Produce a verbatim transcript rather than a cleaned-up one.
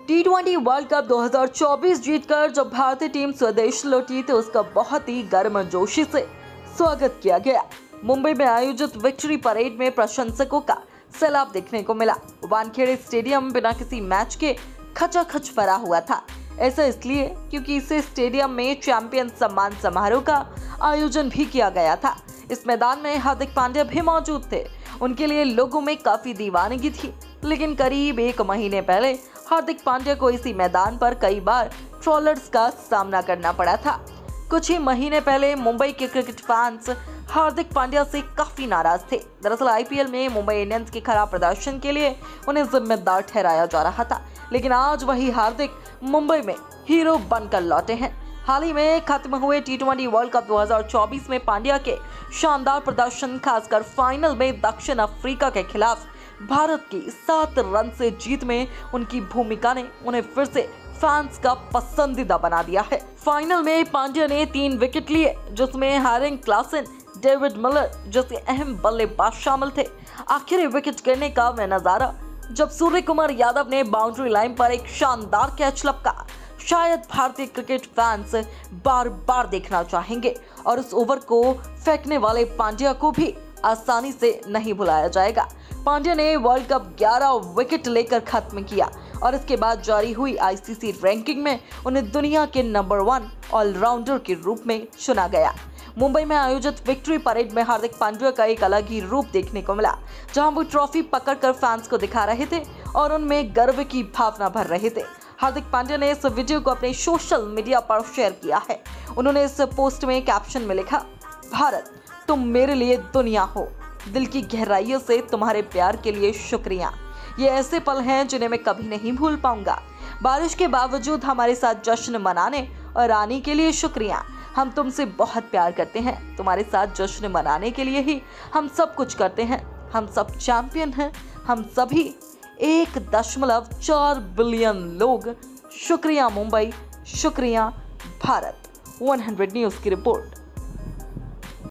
T twenty world cup दो हज़ार चौबीस जीतकर जब भारतीय टीम स्वदेश लौटी तो उसका बहुत ही गर्मजोशी से स्वागत किया गया। मुंबई में आयोजित विक्ट्री परेड में प्रशंसकों का सैलाब देखने को मिला। वानखेड़े स्टेडियम बिना किसी मैच के खचाखच भरा हुआ था। ऐसा इसलिए क्योंकि इस स्टेडियम में चैंपियन सम्मान समारोह का आयोजन भी किया गया था। इस मैदान में हार्दिक पांड्या भी मौजूद थे। उनके लिए लोगों में काफी दीवानगी थी, लेकिन करीब एक महीने पहले हार्दिक पांड्या को इसी मैदान पर कई बार ट्रोलर्स का सामना करना पड़ा था। कुछ ही महीने पहले मुंबई के क्रिकेट फैंस हार्दिक पांड्या से काफी नाराज थे। दरअसल आईपीएल में मुंबई इंडियंस के खराब प्रदर्शन के लिए उन्हें जिम्मेदार ठहराया जा रहा था, लेकिन आज वही हार्दिक मुंबई में हीरो बनकर लौटे हैं। हाल ही में खत्म हुए टी ट्वेंटी वर्ल्ड कप दो हज़ार चौबीस में पांड्या के शानदार प्रदर्शन, खासकर फाइनल में दक्षिण अफ्रीका के खिलाफ भारत की सात रन से जीत में उनकी भूमिका ने उन्हें फिर से फैंस का पसंदीदा बना दिया है। फाइनल में पांड्या ने तीन विकेट लिए, जिसमें हैरिंग क्लासन, डेविड मिलर जैसे अहम बल्लेबाज शामिल थे। आखिरी विकेट गिरने का वह नजारा जब सूर्य कुमार यादव ने बाउंड्री लाइन पर एक शानदार कैच लपका, शायद भारतीय क्रिकेट फैंस बार बार देखना चाहेंगे और उस ओवर को फेंकने वाले पांड्या को भी आसानी से नहीं भुलाया जाएगा। पांड्या ने वर्ल्ड कप ग्यारह विकेट लेकर खत्म किया और इसके बाद जारी हुई आईसीसी रैंकिंग में उन्हें दुनिया के नंबर वन ऑलराउंडर के रूप में चुना गया। मुंबई में आयोजित विक्ट्री परेड में हार्दिक पांड्या का एक अलग ही रूप देखने को मिला, जहां वो ट्रॉफी पकड़कर फैंस को दिखा रहे थे और उनमें गर्व की भावना भर रहे थे। हार्दिक पांड्या ने इस वीडियो को अपने सोशल मीडिया पर शेयर किया है। उन्होंने इस पोस्ट में कैप्शन में लिखा, भारत तुम मेरे लिए दुनिया हो, दिल की गहराइयों से तुम्हारे प्यार के लिए शुक्रिया। ये ऐसे पल हैं जिन्हें मैं कभी नहीं भूल पाऊंगा। बारिश के बावजूद हमारे साथ जश्न मनाने और आने के लिए शुक्रिया। हम तुमसे बहुत प्यार करते हैं। तुम्हारे साथ जश्न मनाने के लिए ही हम सब कुछ करते हैं। हम सब चैंपियन हैं। हम सभी एक दशमलव चार बिलियन लोग। शुक्रिया मुंबई, शुक्रिया भारत। सौ न्यूज़ की रिपोर्ट।